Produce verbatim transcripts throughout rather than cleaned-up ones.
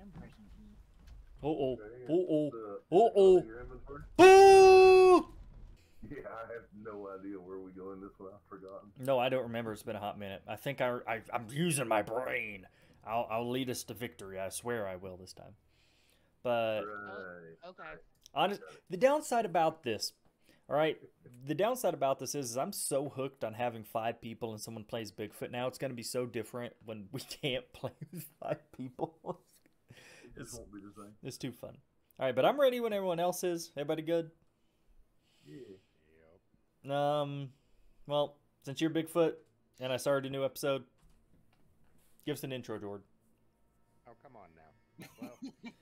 am pressing E. Uh oh. Okay, Uh oh. the- Uh oh. in your inventory? Boo! Yeah, I have no idea where we go in this one. I've forgotten. No, I don't remember. It's been a hot minute. I think I, I I'm using my brain. I'll I'll lead us to victory. I swear I will this time. But Right. Oh, okay. honest, the downside about this, all right, the downside about this is, is I'm so hooked on having five people and someone plays Bigfoot now. It's going to be so different when we can't play with five people. It just won't be the same. It's too fun. All right, but I'm ready when everyone else is. Everybody good? Yeah. Um, well, since you're Bigfoot and I started a new episode, give us an intro, Jordan. Oh, come on now. Well,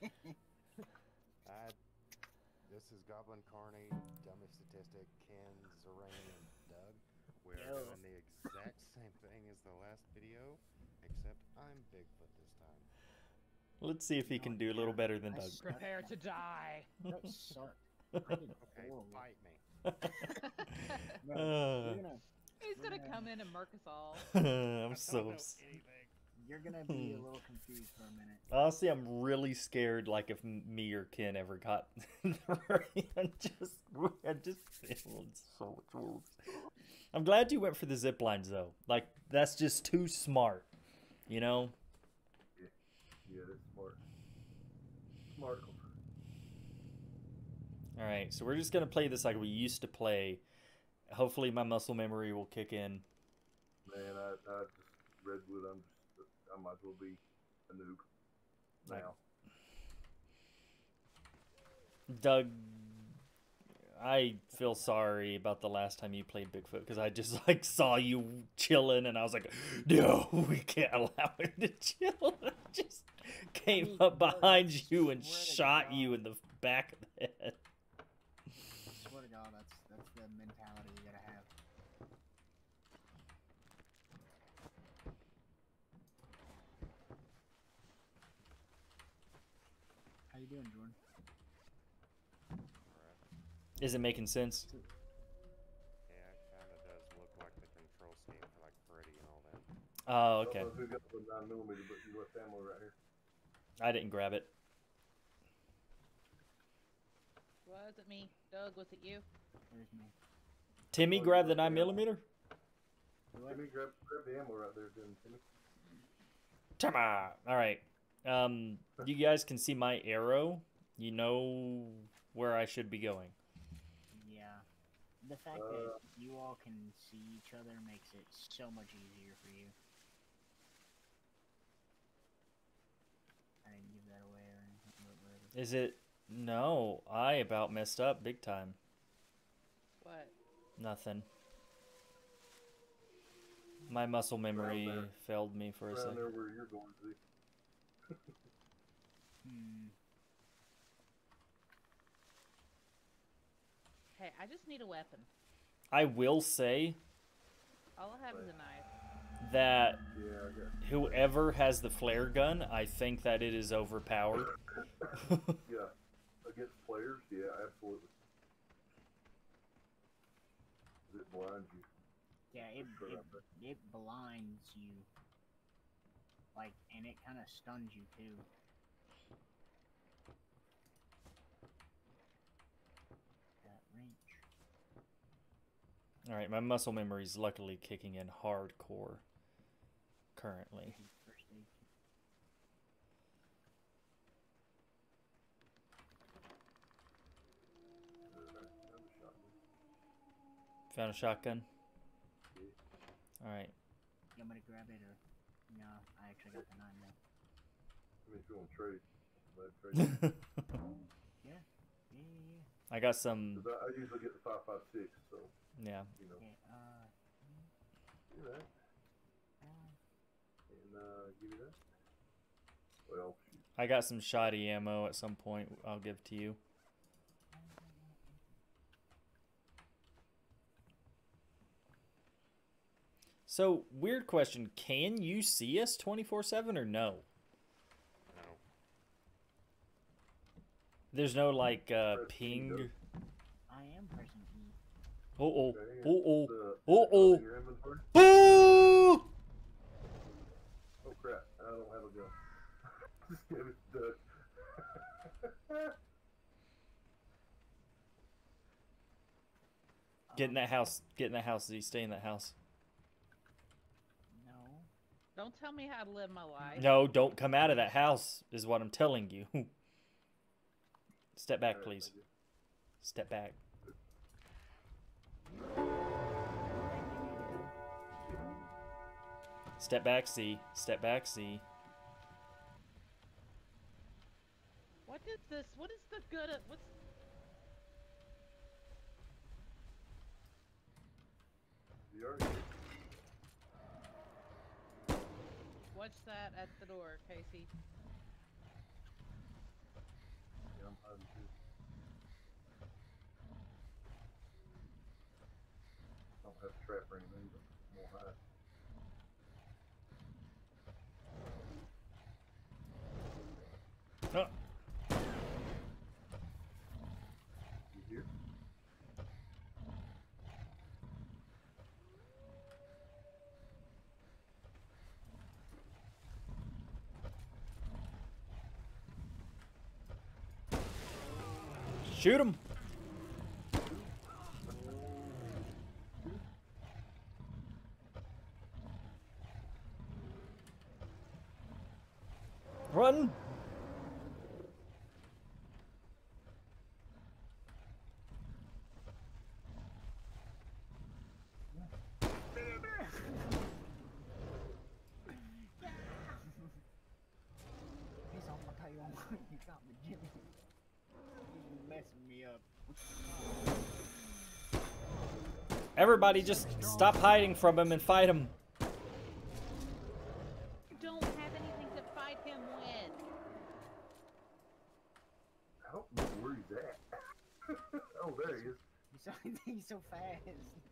I, this is Goblin, Carny, Dummy Statistic, Ken, Zerain, and Doug. We're Yo. doing the exact same thing as the last video, except I'm Bigfoot this time. Let's see if he can do a little better than I Doug. suck. Prepare to die. That sucked. I did Okay, horrible. fight me. Bro, Uh. you're gonna, He's gonna come in and murk us all. I'm I so. don't know s- anything. you're gonna be a Hmm. little confused for a minute. Honestly, I'm really scared. Like if m- me or Ken ever got, I just, I just feel so much worse. I'm glad you went for the zip lines though. Like that's just too smart, you know. Yeah, that's smart. Smart. All right, so we're just gonna play this like we used to play. Hopefully, my muscle memory will kick in. Man, I, I just Redwood. I'm just. I might as well be a noob now. Doug, I feel sorry about the last time you played Bigfoot because I just like saw you chilling and I was like, no, we can't allow him to chill. I just came mean, up Doug, behind I you and swear to shot God. you in the back of the head. I swear to God, that's that's the mentality you gotta have. How you doing, Jordan? Alright. Is it making sense? Yeah, it kinda does look like the control scheme for like Freddy and all that. Oh, I okay. don't know who got the nine millimeter, but you left ammo right here. I didn't grab it. Was it me? Doug, was it you? There's me. Timmy Oh, grabbed the yeah. nine millimeter. Do I? Timmy, grab, grab the ammo right there, then Timmy. Timmy. All right. Um, you guys can see my arrow. You know where I should be going. Yeah. The fact Uh, that you all can see each other makes it so much easier for you. I didn't give that away or anything, but whatever. Is it? No, I about messed up big time. What? Nothing. My muscle memory there. failed me for a Around second. there where you're going to. Hmm. Hey, I just need a weapon. I will say All I have is a knife. that Yeah, I got. whoever has the flare gun, I think that it is overpowered. Yeah, against players, yeah, absolutely. It blinds you. Yeah, it, Put it it, out there. it blinds you. Like, and it kind of stuns you too. That range. All right, my muscle memory is luckily kicking in hardcore currently. First aid. Found a shotgun. All right. You want me to grab it or? No, I actually got the nine mil. I mean, if you want to trade, let trade. Yeah, yeah, yeah, I got some. 'Cause I, I usually get the five five six, so Yeah. you know, yeah. Yeah, uh, do that uh, and uh, give you that. Well, shoot. I got some shoddy ammo at some point. I'll give to you. So, weird question. Can you see us twenty-four seven or no? No. There's no, like, uh, Press E, ping. though. I am pressing E. Oh, oh. Okay, and Oh, oh. the- Oh, uh, oh. in your inventory? Boo! Oh crap! I don't have a gun. Scared duck. Get in that house. Get in that house. Z, stay in that house. No. Don't tell me how to live my life. No, don't come out of that house, is what I'm telling you. Step back, please. Step back. Step back, C. Step back, C. What is this? What is the good of what's You already what's that at the door, Casey? yeah, I'm hiding too. Don't have a trap or anything, but I'm gonna hide. Oh. You here? Shoot him. Run. He's on my tail. He got me, Jimmy. He's messing me up. Everybody just stop hiding from him and fight him. You don't have anything to fight him with. I don't know where he's at. Oh, there he is. He's so, he's so fast.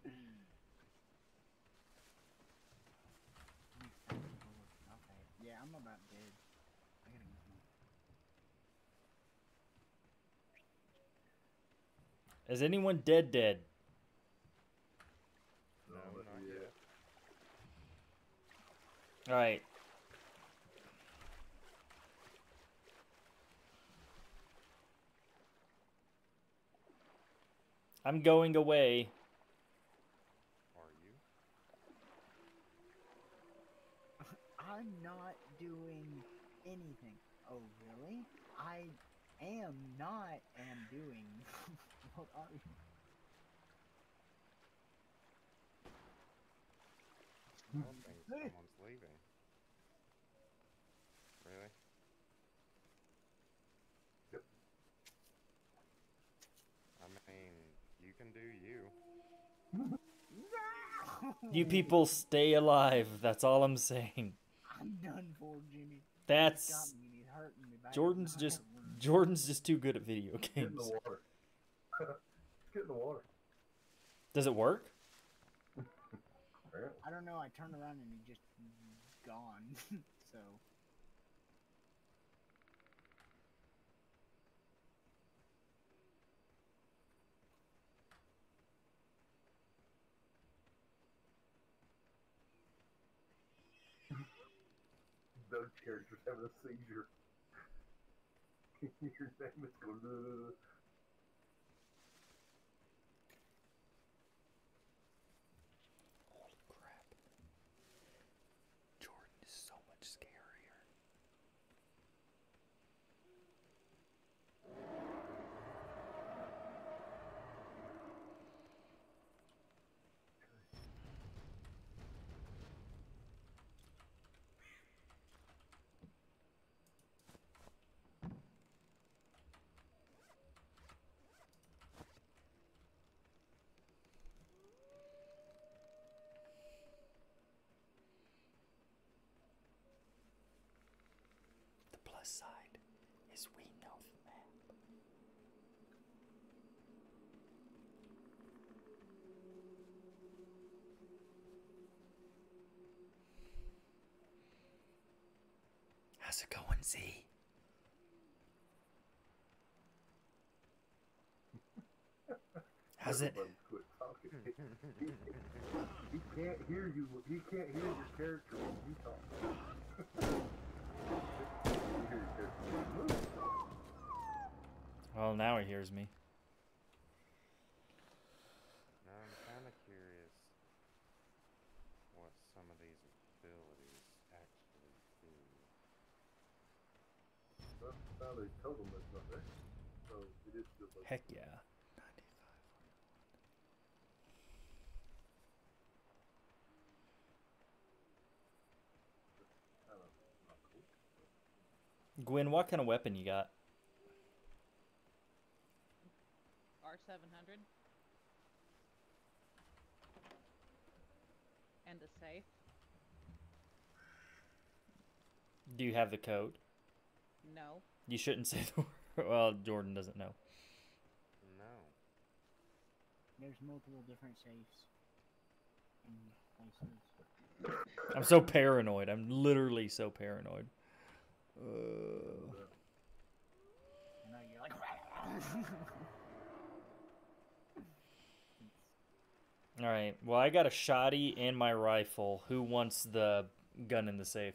Okay. Yeah, I'm about dead. I gotta get some. Is anyone dead dead? No, No, not not yet. yet. Alright. I'm going away. Are you? I'm not doing anything. Oh, really? I am not am doing. What are you? I don't think someone's leaving. Really? Yep. I mean, you can do you. No! You people stay alive. That's all I'm saying. I'm done for, Jimmy. He's That's got me and he's hurting me back. Jordan's in my just room. Jordan's just too good at video Get in the games. water. Get in the water. Does it work? Apparently. I don't know. I turned around and he just gone. So Those characters having a seizure. Your name is going to. Holy crap. Jordan is so much scarier. The plus side is we know the map. How's it going, Z? How's it? Everybody quit talking. he, he can't hear you. He can't hear your character when you talk. hear your character move. Well, now he hears me. Now I'm kind of curious what some of these abilities actually do. Well, found a totem that's not there. So it is still like Heck yeah. kind of not cool. Gwen, what kind of weapon you got? R seven hundred. And a safe. Do you have the code? No. You shouldn't say the word. Well, Jordan doesn't know. No. There's multiple different safes in places. I'm so paranoid. I'm literally so paranoid. Uh... I know you're like. All right. Well, I got a shotty and my rifle. Who wants the gun in the safe?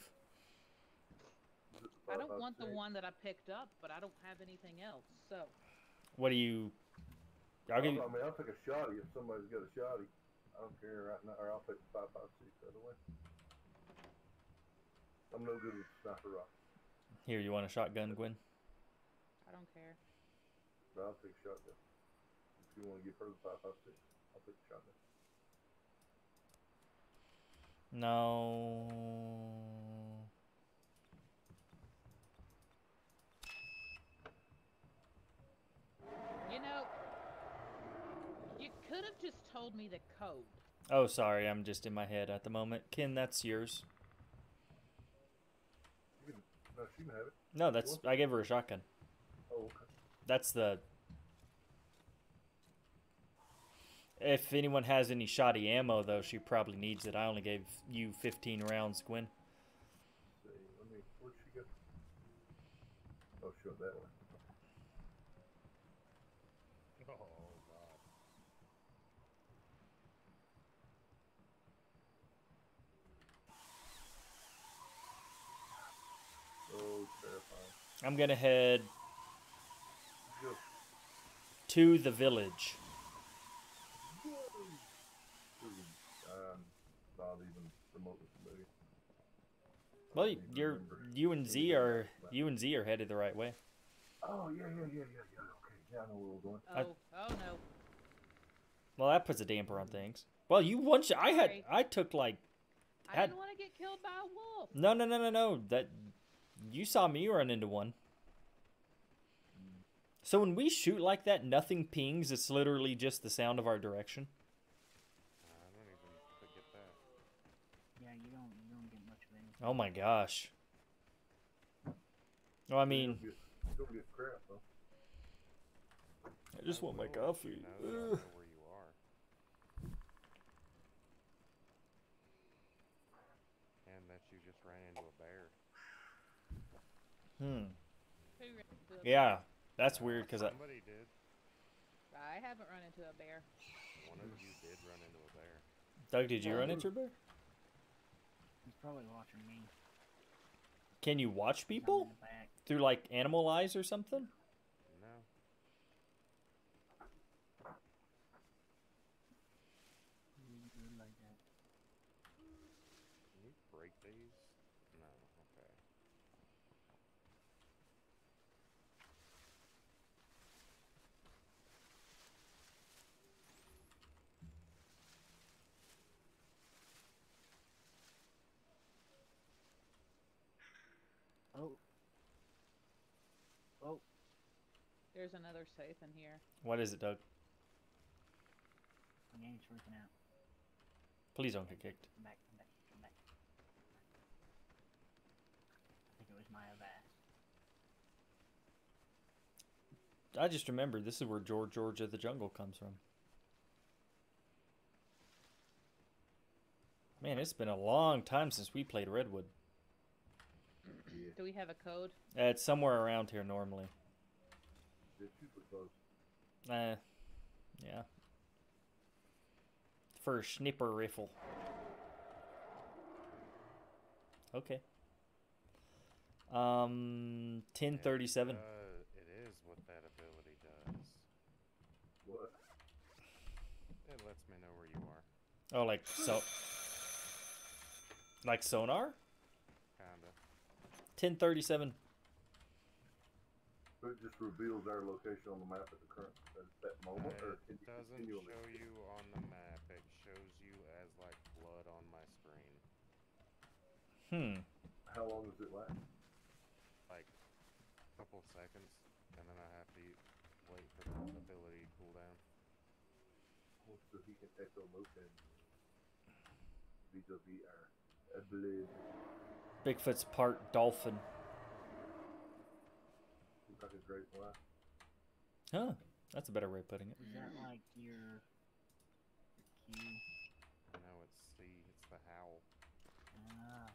I don't want the one that I picked up, but I don't have anything else, so. What do you? I'll give you. I mean, I'll take a shotty if somebody's got a shotty. I don't care right now, or I'll take the five five six right away. I'm no good with sniper rifle, Here, you want a shotgun, Gwen? I don't care. but I'll take a shotgun. If you want to give her the five five six, I'll take the shotgun. No. You know, you could have just told me the code. Oh, sorry. I'm just in my head at the moment. Ken, that's yours. You can, no, she can have it. No, that's. I gave her a shotgun. Oh, okay. That's the. If anyone has any shoddy ammo, though, she probably needs it. I only gave you fifteen rounds, Gwen. Let's see, let me. Where'd she go? Oh, she went that way. Oh, God. Oh, terrifying. I'm gonna head Go. to the village. I'm not even remotely familiar. Well, I don't even you're remember you and Z anything are about that. you and Z are headed the right way. Oh yeah, yeah, yeah, yeah, yeah. Okay, yeah, I know where we're going. Oh, I- oh no. Well, that puts a damper on things. Well, you one shot. I had. Sorry. I took like. I Had- didn't want to get killed by a wolf. No, no, no, no, no. That you saw me run into one. So when we shoot like that, nothing pings. It's literally just the sound of our direction. I don't even forget that. Yeah, you don't you don't get much of anything. Oh my gosh. Well, I You mean, don't get, you don't get crap, though. I just want my Well, coffee. You know, I know Ugh. where you are. And that you just ran into a bear. Hmm. Who ran into a Yeah, that's weird because I. Somebody did. bear? I haven't run into a bear. One of you did run into a bear. Doug, did you run into a bear? He's probably watching me. Can you watch 'Cause I'm in people the back. through like animal eyes or something? No. Really good like that. Can you break these? No. Okay. Oh. Oh. There's another safe in here. What is it, Doug? My game's freaking out. Please don't get kicked. Come back, come back, come back. I think it was my Avast. I just remembered this is where George George of the Jungle comes from. Man, it's been a long time since we played Redwood. Yeah, Do we have a code? Uh, it's somewhere around here normally. it's super close. Uh, yeah. For a snipper rifle. Okay. Um, ten thirty-seven. It, uh, it is what that ability does. What? It lets me know where you are. Oh, like so. Like sonar? Kinda. ten thirty-seven. So it just reveals our location on the map at the current at that moment, or It can you doesn't continually? show you on the map. It shows you as like blood on my screen. Hmm. How long does it last? Like a couple of seconds, and then I have to wait for the ability to cool down. Oh, so he can echo motion vis-a-vis our ability. Bigfoot's part dolphin. Looks like a great fly. Huh. That's a better way of putting it. Is that like your, your cue? No, it's C. It's the howl. Ah.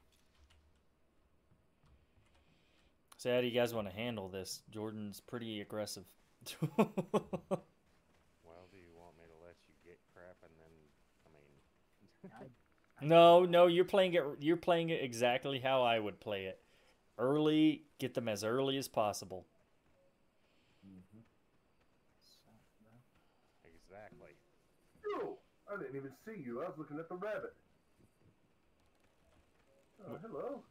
So how do you guys want to handle this? Jordan's pretty aggressive. Well, do you want me to let you get crap and then, I mean, I, No, no, you're playing it. You're playing it exactly how I would play it. Early, get them as early as possible. Mm-hmm. suck, bro. exactly. Oh, I didn't even see you. I was looking at the rabbit. Oh, hello.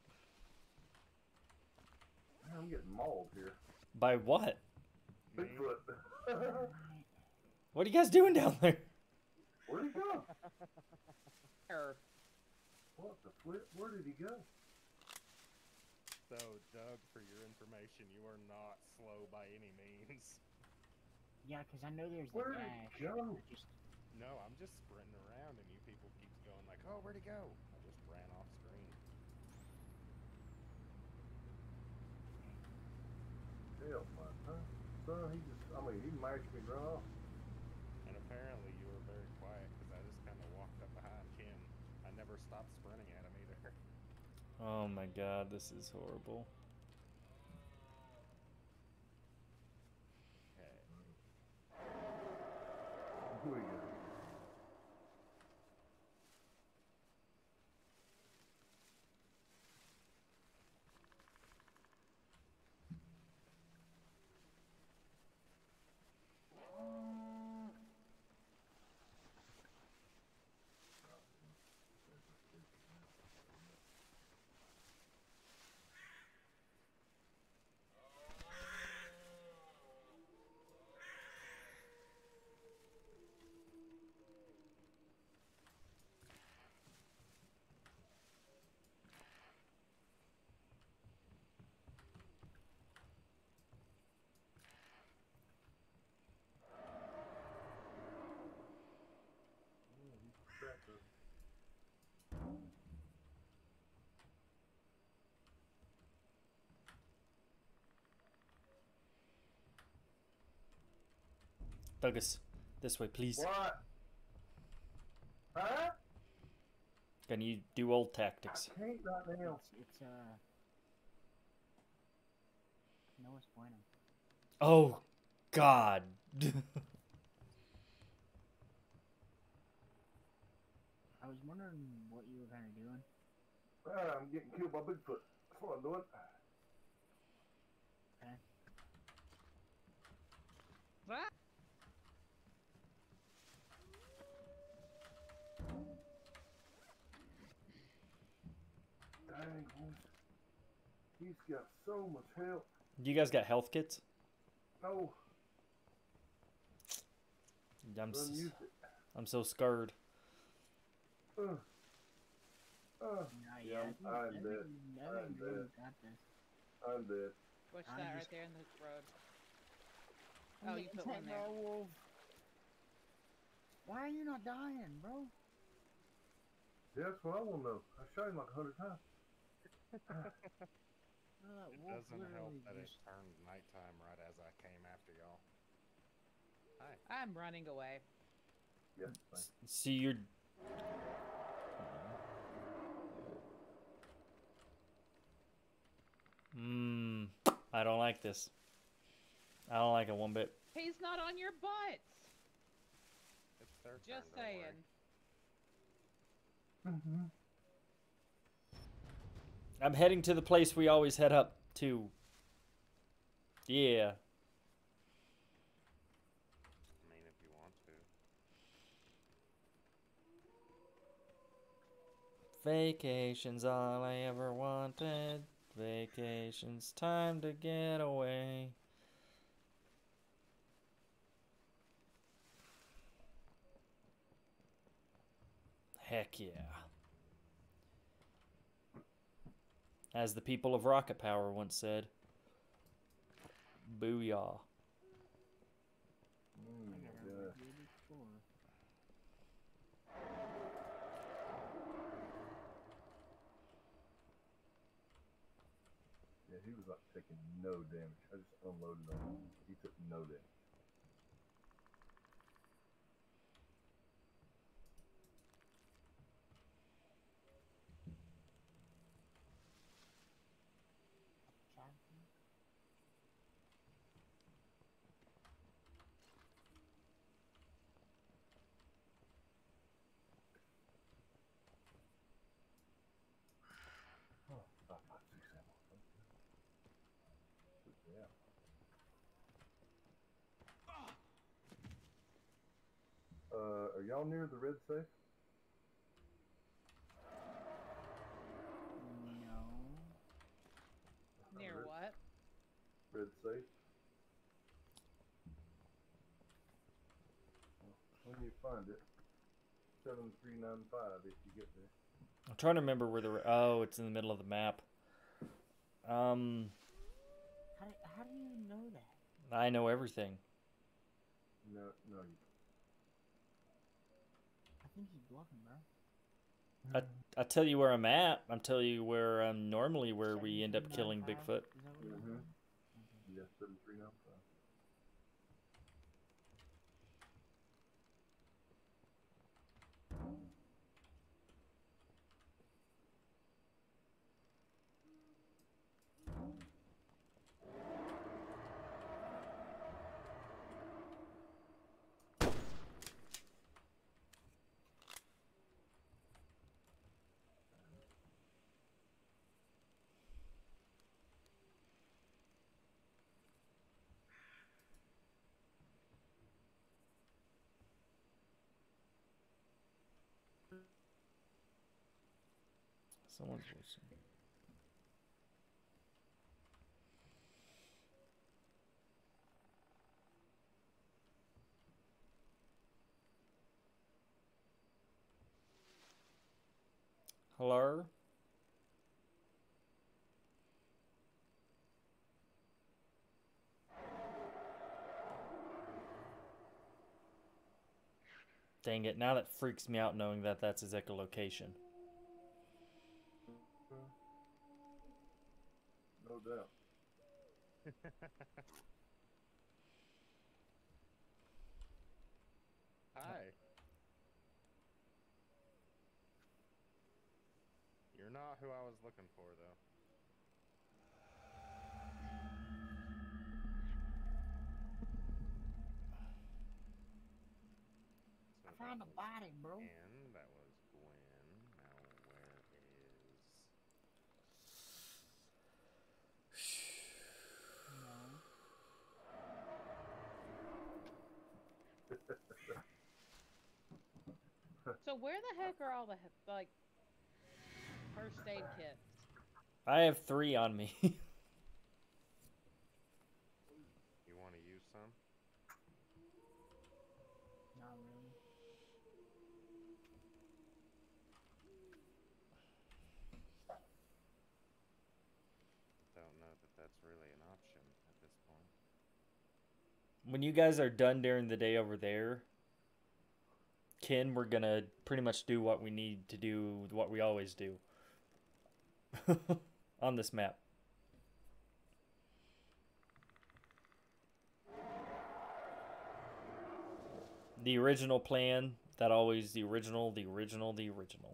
Man, I'm getting mauled here. By what? Me? Bigfoot. What are you guys doing down there? Where'd he go? Er, What the flip? Where did he go? So, Doug, for your information, you are not slow by any means. Yeah, because I know there's the Where'd he dash. go? I just, No, I'm just sprinting around, and you people keep going like, "Oh, where'd he go?" I just ran off screen. Hell, my son. Son, he just, I mean, he mashed me right off. And apparently, you were very quiet because I just kind of walked up behind Ken. I never stopped sprinting at him either. Oh my god, this is horrible. Okay. Who we got? Oh, he's trapped us. Douglas, this way, please. What? Huh? Can you do old I tactics? can't right now. it's, it's, uh... No one's pointing. Oh, God. I was wondering what you were kind of doing. Ah, I'm getting killed by Bigfoot. That's what I'm doing. Okay. what? Dang, boy. He's got so much help. You guys got health kits? No, I'm, done s- used it. I'm so scared. Uh, uh, Not Yeah, yet. I'm- I'm I think- dead. I I'm think Jordan dead. got this. I'm dead. What's I that right just- there in the road? I'm Oh, you getting put one attacked there. by a wolf. Why are you not dying, bro? Yeah, that's what I want to know. I shot him like a hundred times. Uh, that It wolf doesn't help literally that it just... turned nighttime right as I came after y'all. Hi. I'm running away. Yeah, thanks. S- See, you're... Mmm. I don't like this. I don't like it one bit. He's not on your butt. It's their turn, Just don't worry. saying. Mm-hmm. I'm heading to the place we always head up. Two. Yeah. I mean, if you want to. Vacation's all I ever wanted. Vacation's time to get away. Heck yeah. As the people of Rocket Power once said. Booyah. Mm, I never yeah. reviewed it before. Yeah, he was like taking no damage. I just unloaded on him. He took no damage. Champion. Oh, five, five, six, seven. Okay. Yeah. Uh, are y'all near the red safe? No. Near Red- what? Red safe. When you find it, seven three nine five if you get there. I'm trying to remember where the... Oh, it's in the middle of the map. Um, How do, how do you know that? I know everything. No, no. You, I think he's bluffing, bro. I, I tell you where I'm at. I'm telling you where I'm normally where we end up killing seven three nine Bigfoot. five? Is that what it Mhm. is? Okay. yeah, seven three nine five. Someone's listening. Hello? Dang it, now that freaks me out knowing that that's his echolocation. No doubt. Hi. You're not who I was looking for, though. So I found that a was body, bro. Ann, that was Gwen. Now where is... No. So where the heck are all the he- like first aid kits? I have three on me. You want to use some? Not really. Don't know that that's really an option at this point. When you guys are done during the day over there, Ken, we're gonna pretty much do what we need to do, what we always do on this map. The original plan, that always the original, the original, the original.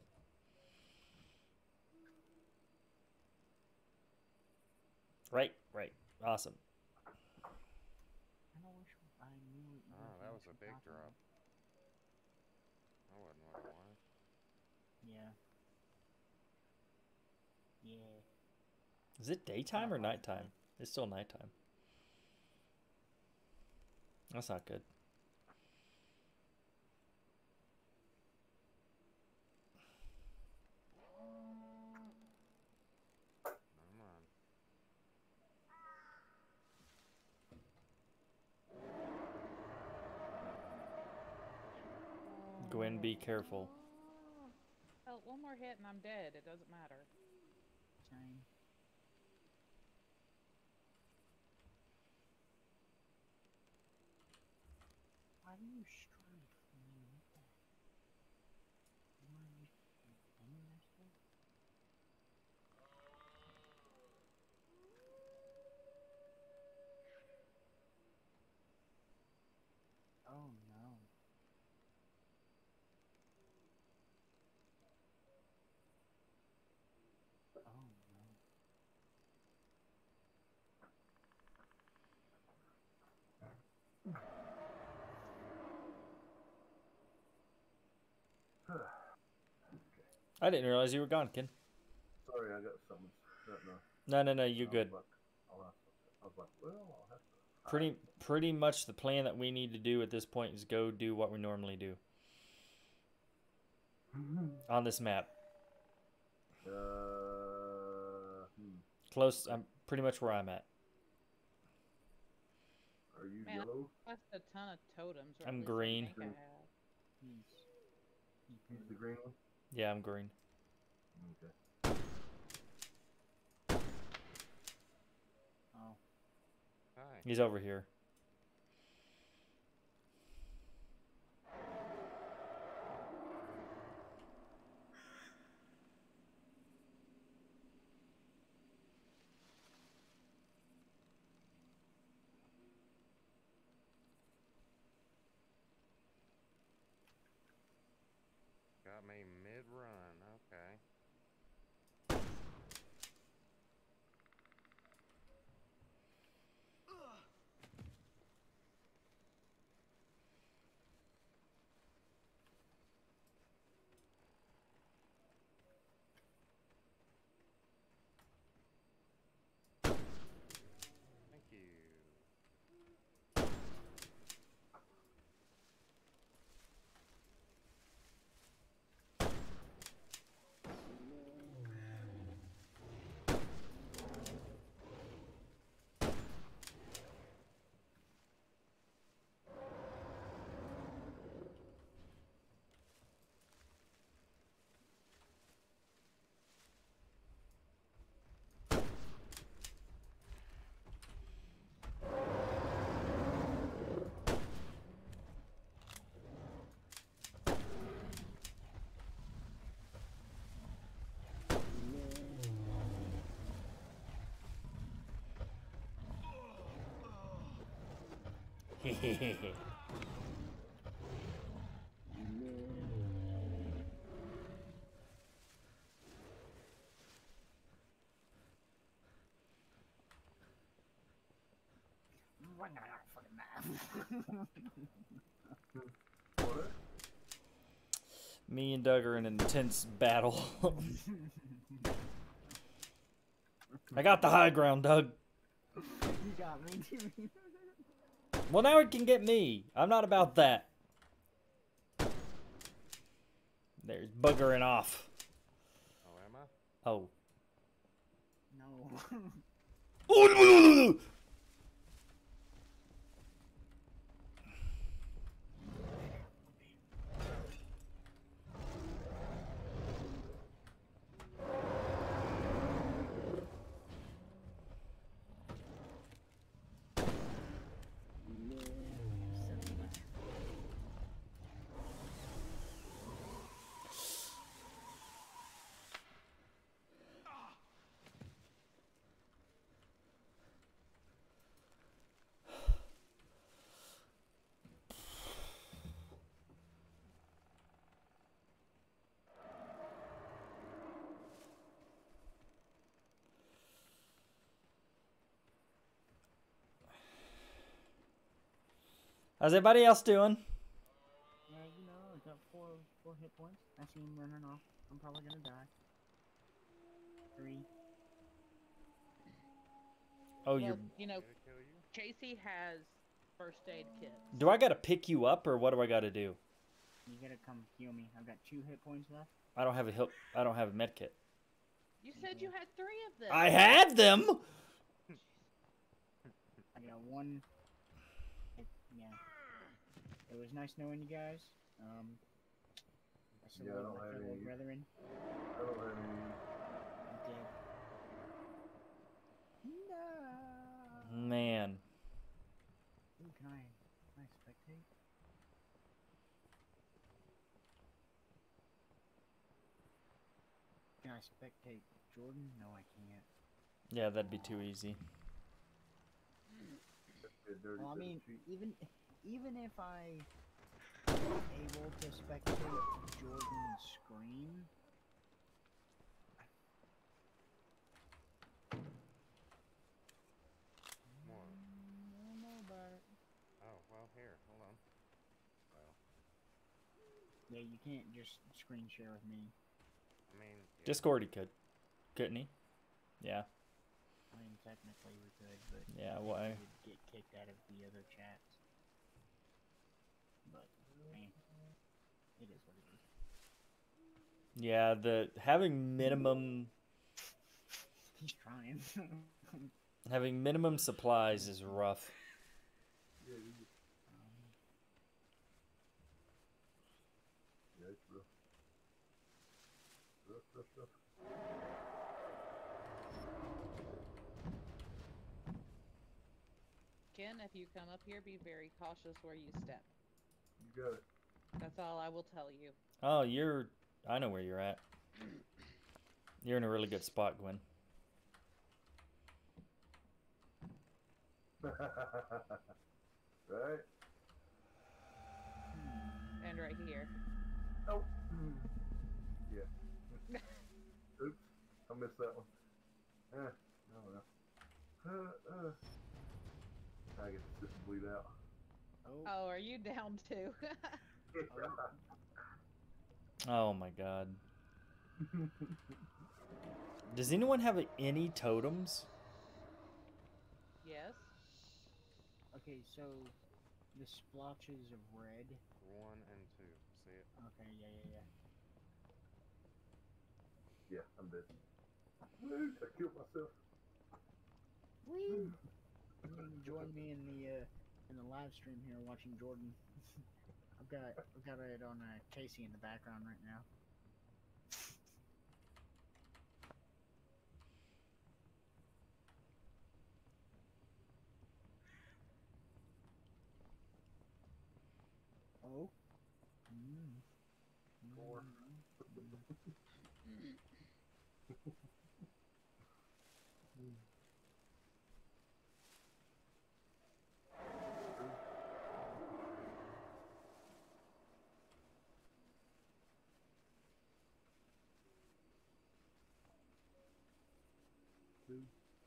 Right, right. Awesome. I wish I knew what you Oh, guys that were was a actually big talking drop. about. That wasn't what I wanted. Yeah. Yeah. Is it daytime or nighttime? It's still nighttime. That's not good. Come on. Gwen, be careful. Oh, one more hit and I'm dead. It doesn't matter. Same. Why do you strive for me? What the heck? Why are you doing that stuff? Oh no. Oh no. I didn't realize you were gone, Ken. Sorry, I got something. No, no. No, no, no, you're I good. was like, I'll have to, I was like, well, I'll have to. Pretty, pretty much the plan that we need to do at this point is go do what we normally do on this map. Uh, hmm. Close. I'm pretty much where I'm at. Are you Man, yellow? That's a ton of totems. Or at I'm least I green. think I have. He's. He's the green one? Yeah, I'm green. Okay. Oh. Hi. He's over here. Got me mid-run. Okay. Thank you. Hehehe. Run out for the map. What? Me and Doug are in an intense battle. I got the high ground, Doug. You got me too. Well, now it can get me. I'm not about that. There's buggering off. Oh, am I? Oh. No. Oh, how's everybody else doing? Yeah, you know, I got four four hit points. I see him running off. I'm probably gonna die. Three. Oh, Well, you're. you know, Did it kill you? Casey has first aid kits. Do I gotta pick you up, or what do I gotta do? You gotta come heal me. I've got two hit points left. I don't have a hil- I don't have a med kit. You said you had three of them. I had them. I got one. It, yeah. It was nice knowing you guys. Um, I salute Yeah, I don't my have fellow any. brethren. I don't have any. I'm dead. No. Man. Ooh, can I, can I spectate? Can I spectate Jordan? No, I can't. Yeah, that'd be too easy. That's a dirty Well, I bit of mean, cheat. even even if I am able to spectate Jordan scream, What? I don't know about it. Oh, well, here, hold on. Well, Yeah, you can't just screen share with me. I mean, yeah, Discord he could, couldn't he? Yeah. I mean, technically we could, but Yeah, I think why? we would get kicked out of the other chats. But, man, it is what it is. Yeah, the having minimum He's trying. having minimum supplies is rough. Yeah, you- um, yeah, it's rough. Rough, rough, rough. Ken, if you come up here, be very cautious where you step. You got it. That's all I will tell you. Oh, you're. I know where you're at. You're in a really good spot, Gwen. Right? And right here. Oh. Yeah. Oops. I missed that one. Eh, oh well. Uh, uh. I get to sit and bleed out. oh, Oh, are you down too? Oh my god. Does anyone have any totems? Yes. okay, so the splotches of red. one and two. See it? Okay, yeah, yeah, yeah. Yeah, I'm dead. Woo, I killed myself. Woo! You can join me in the uh, in the live stream here watching Jordan. I've got I've got it on uh, Casey in the background right now. Oh. Mm. Four. Two.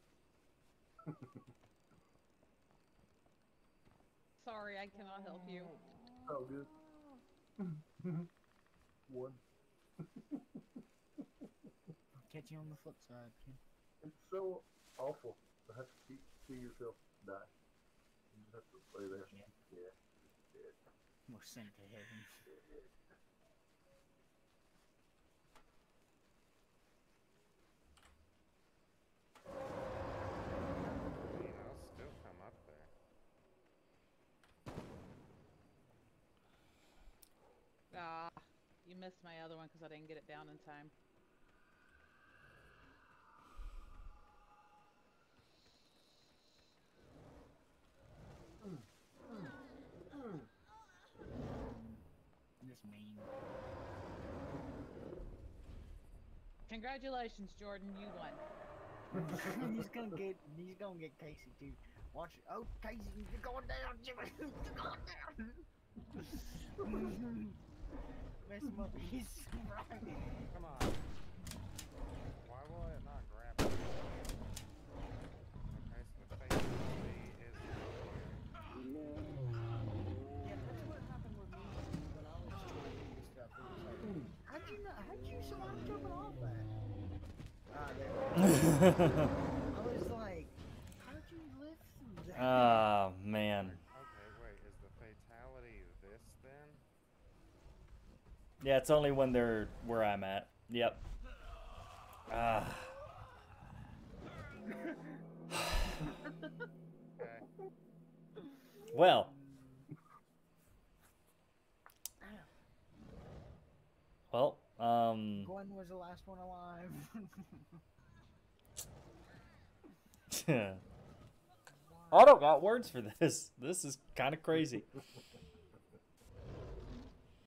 Sorry, I cannot help you. Oh, good. One. I'll catch you on the flip side, Ken. It's so awful to have to see, see yourself die. You just have to play there. Yeah. Yeah. Yeah. We're sent to heaven. I mean, I'll still come up there. Ah, you missed my other one because I didn't get it down in time. I'm just mean. Congratulations, Jordan, you won. he's gonna get he's gonna get Casey too. Watch it. Oh, Casey, you're going down, Jimmy. You're going down. Mess him up. He's right. Come on. Why will it not grab me? Okay, so the face of the sea is Yeah, that's what happened with me when I was trying to do stuff. It was like, how'd you not? How'd you saw I'm jumping off that? Ah, there. I was like, how'd you Yeah, it's only when they're where I'm at. Yep. Ah. Okay. Well. Well, um. Gwen was the last one alive. I don't got words for this. This is kind of crazy.